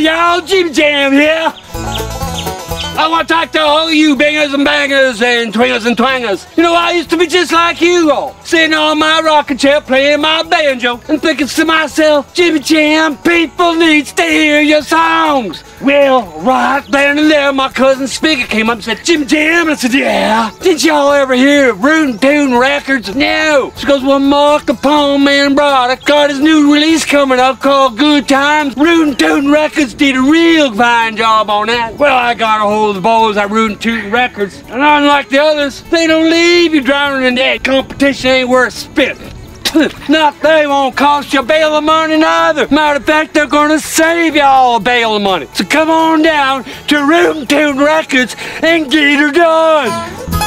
y'all, Jimmy Jam here. I want to talk to all you bangers and bangers and twingers and twangers. You know, I used to be just like you all, sitting on my rocking chair playing my banjo and thinking to myself, Jimmy Jam, people needs to hear your songs. Well, right then and there, my cousin Spigot came up and said, Jimmy Jam, I said, yeah. Did y'all ever hear of Rootin' Tootin' Records? No. She goes, well, Mark the Palm Man Broderick got his new release coming up called Good Times. Rootin' Tootin' Records did a real fine job on that. Well, I got a hold of the boys at Rootin' Tootin' Records, and unlike the others, they don't leave you drowning in debt. Competition ain't worth spitting. Not they won't cost you a bale of money neither. Matter of fact, they're gonna save y'all a bale of money. So come on down to Rootin' Tootin' Records and get her done.